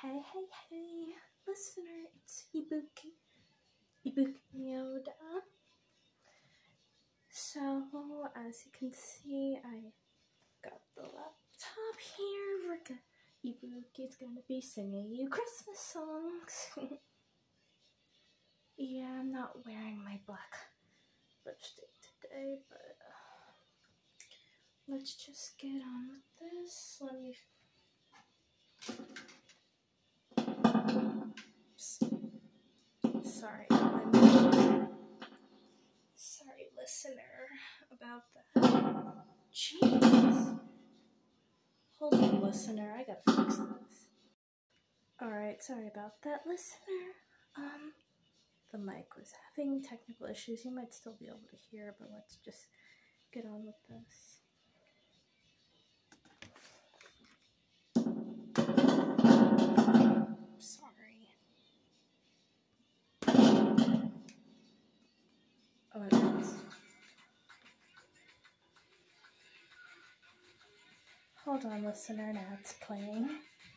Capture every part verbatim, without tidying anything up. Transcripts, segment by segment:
Hey, hey, hey, listener, it's Ibuki, Ibuki Yoda. So, as you can see, I got the laptop here. We're gonna, Ibuki's gonna be singing you Christmas songs. Yeah, I'm not wearing my black lipstick today, but uh, let's just get on with this. Let me... Sorry, I'm... Sorry, listener, about that. Jeez. Hold on, listener, I gotta fix this. Alright, sorry about that, listener. Um, the mic was having technical issues. You might still be able to hear, but let's just get on with this. Sorry. Oh, it is. Hold on, listener, now it's playing.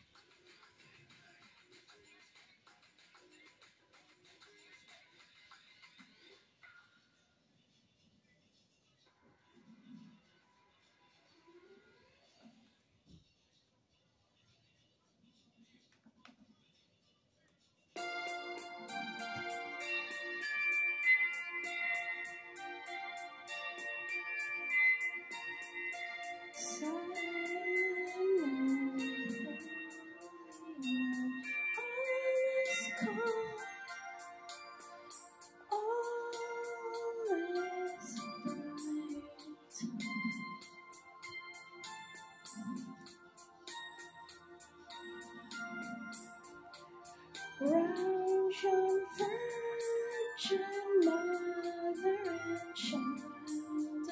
Round your virgin mother and child,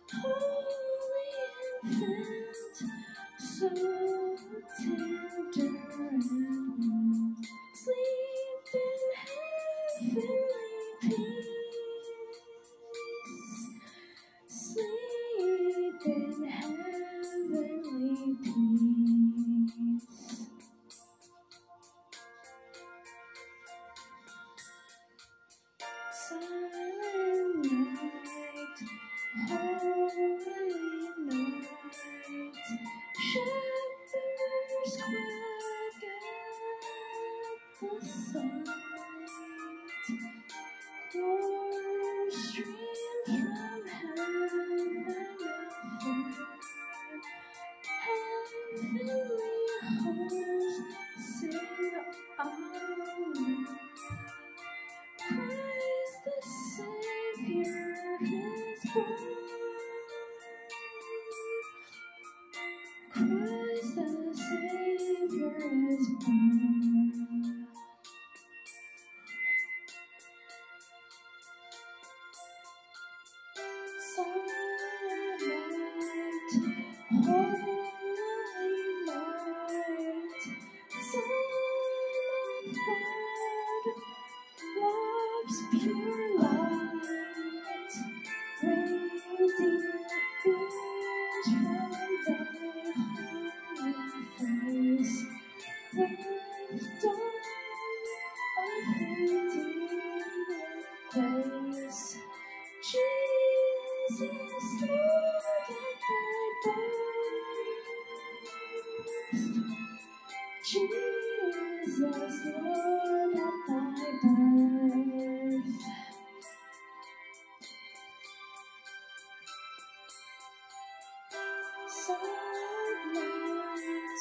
holy infant, so tender and mild, sleep in heavenly peace, sleep in heavenly peace. Silent night, holy night, shepherds quack at the sight, chorus stream from heaven afar, heavenly hosts sing Alleluia. Christ the Savior is born. Christ the Savior is born. Silent night, holy night, Son of God, love's pure light, radiant beams from thy holy face, with dawn of redeeming grace. Jesus, Lord at thy birth, Jesus, Lord at thy birth. Silent night,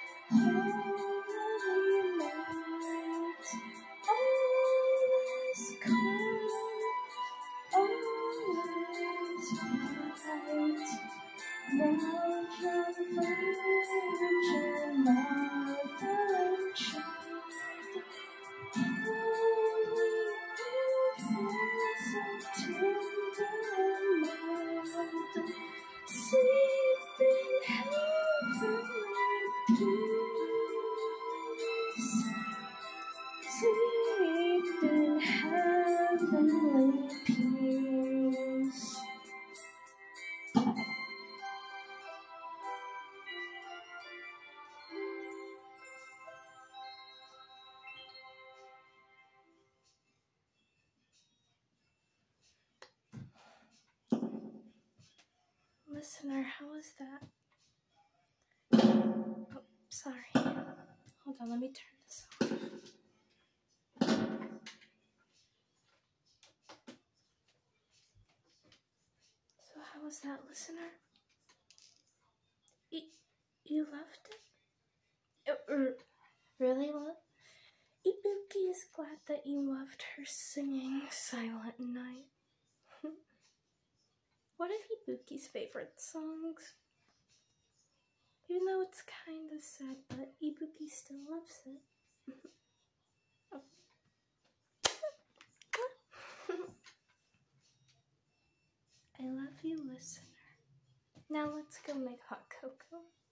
holy night, all is calm, all is bright. Round your virgin mother and child, holy infant, so tender and mild, sleep in heavenly peace, sleep in heavenly peace. listener, how was that? Oh, sorry. Hold on, let me turn this off. So how was that, listener? Y you loved it? Uh, er, really, love? Ibuki is glad that you loved her singing Silent Night. One of Ibuki's favorite songs. Even though it's kind of sad, but Ibuki still loves it. Oh. I love you, listener. Now let's go make hot cocoa.